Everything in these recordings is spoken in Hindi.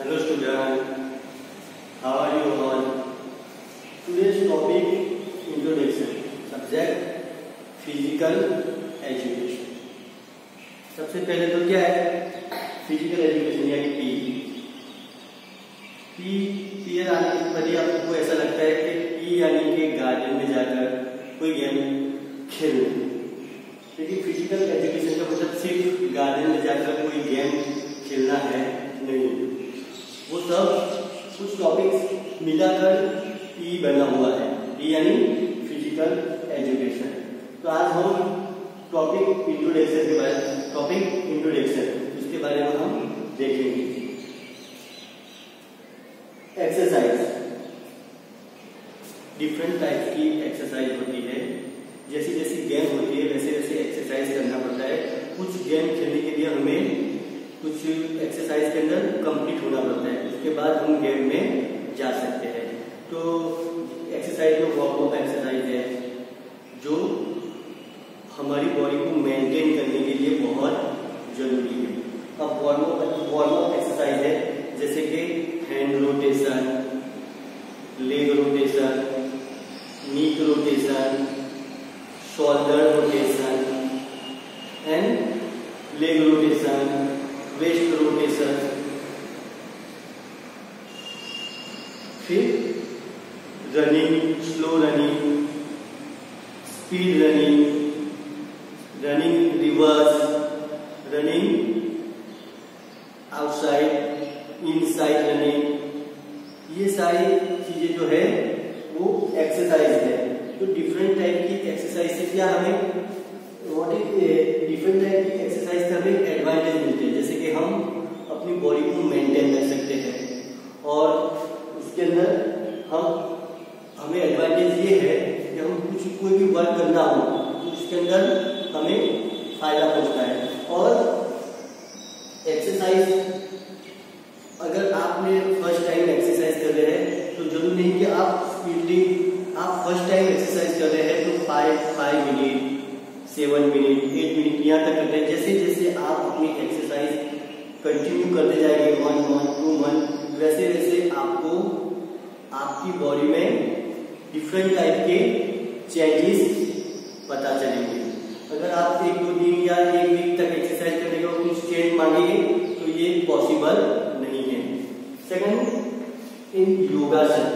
Hello student, how are you all? Today's topic introduction, subject physical education. सबसे पहले तो क्या है फिजिकल एजुकेशन यानी पी आने पर ही आपको ऐसा लगता है कि पी यानी कि गार्डन में जाकर कोई गेम खेलना, लेकिन फिजिकल एजुकेशन का मतलब सिर्फ गार्डन में जाकर कोई गेम खेलना है नहीं, वो सब कुछ टॉपिक्स मिलाकर पी बना हुआ है, पी यानी फिजिकल एजुकेशन। तो आज हम टॉपिक इंट्रोडक्शन उसके बारे में हम देखेंगे। एक्सरसाइज, डिफरेंट टाइप की एक्सरसाइज होती है, जैसी जैसी गेम होती है वैसे वैसे एक्सरसाइज करना पड़ता है। कुछ गेम खेलने के लिए हमें कुछ एक्सरसाइज के अंदर कंप्लीट होना पड़ता है, उसके बाद हम गेम में जा सकते हैं। तो एक्सरसाइज जो वार्म अप एक्सरसाइज है जो हमारी बॉडी को मेंटेन करने के लिए बहुत जरूरी है। अब वार्म अप एक्सरसाइज है जैसे कि hand rotation, leg rotation, knee rotation, shoulder rotation and leg rotation, waist rotation, फिर running, slow running, speed running, running reverse, running outside, inside running, ये सारी चीजें जो है वो एक्सरसाइज है। तो डिफरेंट टाइप की एक्सरसाइज से क्या हमें डिफरेंट टाइप की एक्सरसाइज से हमें एडवांटेज मिलते हैं, जैसे कि हम अपनी बॉडी को मेंटेन कर सकते हैं और उसके अंदर हमें एडवांटेज ये है कि हम कोई भी वर्क करना हो तो उसके अंदर हमें फायदा पहुंचता है। और एक्सरसाइज अगर आपने फर्स्ट टाइम एक्सरसाइज कर रहे हैं तो जरूरी नहीं कि आप स्पीडली आप फर्स्ट टाइम एक्सरसाइज कर रहे हैं तो 5 मिनट, 7 मिनट, 8 मिनट यहाँ तक करते हैं। जैसे जैसे आप अपनी एक्सरसाइज कंटिन्यू करते जाएंगे 1 मंथ 2 मंथ, वैसे वैसे आपको आपकी बॉडी में डिफरेंट टाइप के चेंजेस पता चलेंगे। अगर आप 1-2 दिन या 1 वीक तक एक्सरसाइज करने का कुछ चेंज मांगेंगे तो ये पॉसिबल नहीं है। सेकंड, इन योगासन,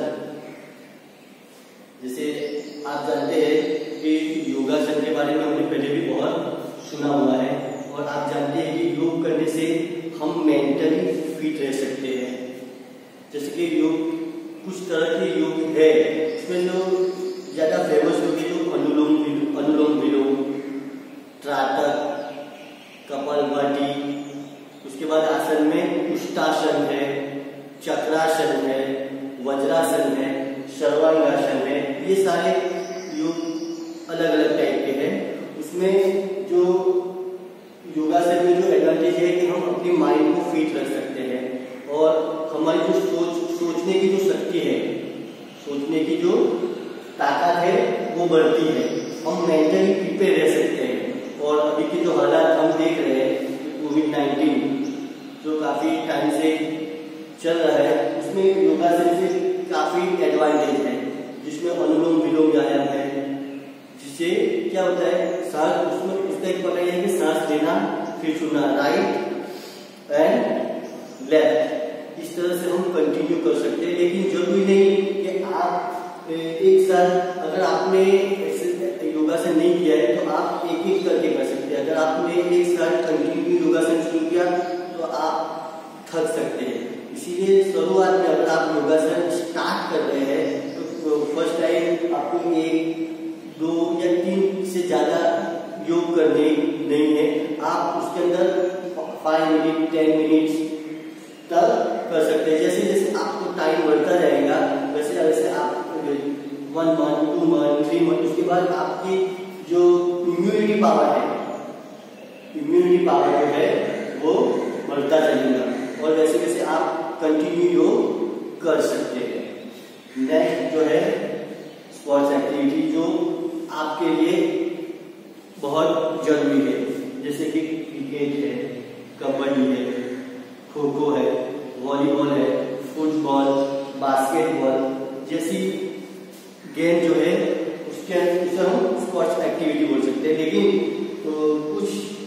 जैसे आप जानते हैं कि योगासन के बारे में हमने पहले भी बहुत सुना हुआ है और आप जानते हैं कि योग करने से हम मेंटली फिट रह सकते हैं। जैसे कि योग कुछ तरह के योग है, इसमें जो ज्यादा फेमस योग है जो अनुलोम विलोम, त्राटक, कपालभाति, उसके बाद आसन में उष्टासन है, चक्रासन है, वज्रासन है, सर्वांगासन है, ये सारे योग अलग अलग टाइप के हैं। उसमें जो योगासन में जो एडवांटेज है कि हम अपनी माइंड को फिट रख सकते हैं और हमारी जो सोचने की जो शक्ति है, सोचने की जो ताकत है वो बढ़ती है, हम मेंटली प्रिपेयर रह सकते हैं। और अभी के जो हालात हम देख रहे हैं कोविड-19 जो काफी टाइम से चल रहा है, उसमें योगासन से काफी एडवांटेज है, जिसमें अनुलोम विलोम व्यायाम है, जिससे क्या होता है सांस, उसमें उसका एक पता है कि सांस लेना फिर छोड़ना, राइट एंड लेफ्ट, इस तरह से हम कंटिन्यू कर सकते हैं। लेकिन जरूरी नहीं कि आप एक साथ, अगर आपने योगासन नहीं किया है तो आप एक एक करके कर सकते हैं। अगर आपने एक साथ कंटिन्यू योगासन शुरू किया तो आप थक सकते हैं। इसीलिए शुरुआत में अगर आप योगासन स्टार्ट कर रहे हैं तो फर्स्ट टाइम आपको 1, 2 या 3 से ज्यादा योग करने नहीं है, आप उसके अंदर 5 मिनट 10 मिनट तक कर सकते हैं। जैसे जैसे आपको टाइम बढ़ता जाएगा वैसे वैसे आप 1 मंथ 2 मंथ 3 मंथ, उसके बाद आपकी जो इम्यूनिटी पावर जो है वो बढ़ता चलेगा और वैसे वैसे आप कंटिन्यू योग कर सकते हैं। नेक्स्ट जो है स्पोर्ट्स एक्टिविटी जो आपके लिए बहुत जरूरी है, जैसे कि क्रिकेट है, कबड्डी है, खो खो है, वॉलीबॉल है,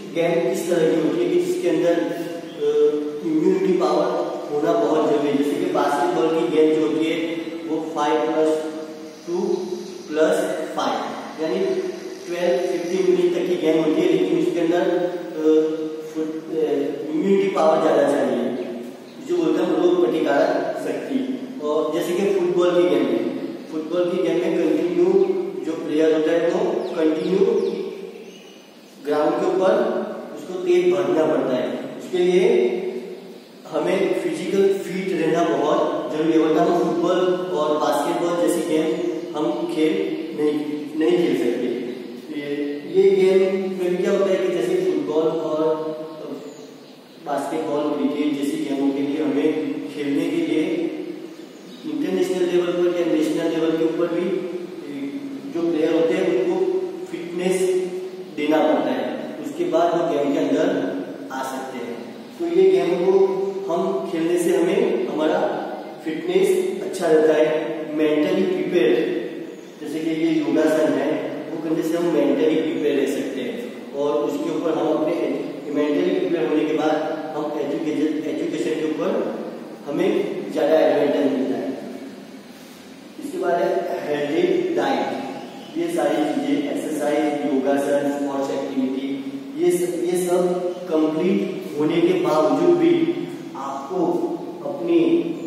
गेम इस तरह की होती है कि जिसके अंदर इम्यूनिटी पावर होना बहुत जरूरी है। जैसे कि बास्केटबॉल की गेम जो होती है वो 5+2 + 5 यानी 12-15 मिनट तक की गेम होती है, लेकिन उसके अंदर इम्यूनिटी पावर ज्यादा चाहिए, जो बोलते हैं रोग प्रतिकारक शक्ति। और जैसे कि फुटबॉल की गेम में कंटिन्यू जो प्लेयर होता है वो कंटिन्यू ग्राउंड के ऊपर उसको तेज भागना पड़ता है। उसके लिए हमें फिजिकल फिट रहना बहुत जरूरी है, वरना हम फुटबॉल और बास्केटबॉल जैसी गेम हम नहीं खेल सकते। ये गेम में क्या होता है कि जैसे फुटबॉल और बास्केटबॉल, क्रिकेट जैसी गेमों के लिए हमें खेलने के लिए इंटरनेशनल लेवल पर या नेशनल लेवल के ऊपर भी जो प्लेयर होते हैं उनको फिटनेस देना पड़ता है, उसके बाद वो गेम के अंदर आ सकते हैं। तो ये गेम को हम खेलने से हमें हमारा फिटनेस अच्छा रहता है, मेंटली प्रिपेयर, जैसे कि ये योगासन है वो करने से हम मेंटली प्रिपेयर रह सकते हैं। और उसके ऊपर हम अपने मेंटली प्रिपेयर होने के बाद हम एजुकेशन के ऊपर हमें ज्यादा एडवांटेज मिलता है। इसके बाद है हेल्दी डाइट। ये सारी चीजें एक्सरसाइज, योगासन, स्पोर्ट्स एक्टिविटी, ये सब कंप्लीट होने के बावजूद भी आपको अपनी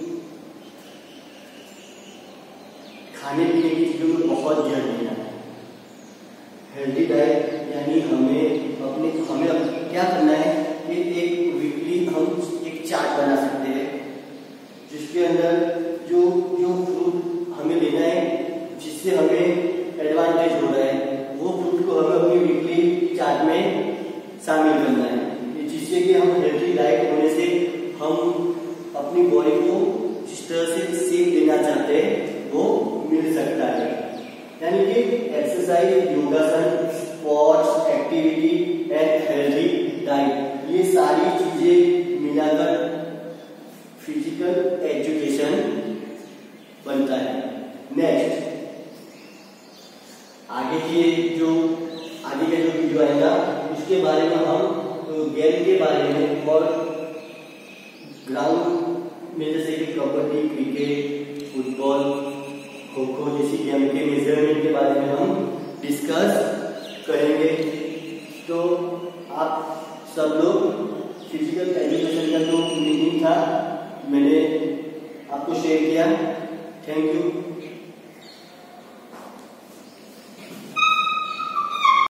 खाने पीने की चीजों में बहुत ध्यान देना है। हेल्दी डाइट यानी हमें क्या करना है कि एक वीकली हम एक चार्ट बना सकते हैं, जिसके अंदर जो फ्रूट हमें लेना है, जिससे हमें एडवांटेज हो रहा है, वो फ्रूट को हमें अपनी वीकली चार्ट में शामिल करना है, जिससे कि हम हेल्दी डाइट होने से हम अपनी बॉडी को जिस तरह से शेप देना चाहते हैं वो मिल सकता है। यानी कि एक्सरसाइज, योगासन, sports activity and healthy diet, ये सारी चीजें मिलाकर फिजिकल एजुकेशन बनता है। नेक्स्ट आगे का जो वीडियो आएगा उसके बारे में हम गेम के बारे में और ग्राउंड में जैसे कि कबड्डी, क्रिकेट, फुटबॉल, खो-खो जैसी गेम के मेजरमेंट के बारे में हम डिस्कस करेंगे। तो आप सब लोग फिजिकल एजुकेशन का जो मीनिंग था मैंने आपको शेयर किया। Thank you.